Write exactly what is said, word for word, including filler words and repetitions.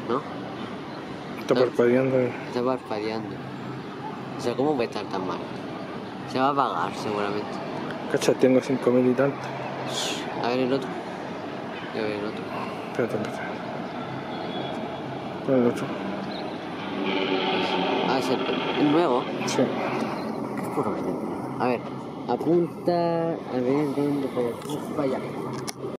¿no? Está ¿No? parpadeando. Está parpadeando. O sea, ¿cómo puede estar tan mal? Se va a apagar seguramente. Cacha, tengo cinco mil y tanto. A ver el otro. Voy a ver el otro. Espérate, espérate. ¿Cuál es el otro? Ah, es el, el nuevo. Sí. A ver, apunta. A ver, ¿dónde? Para allá.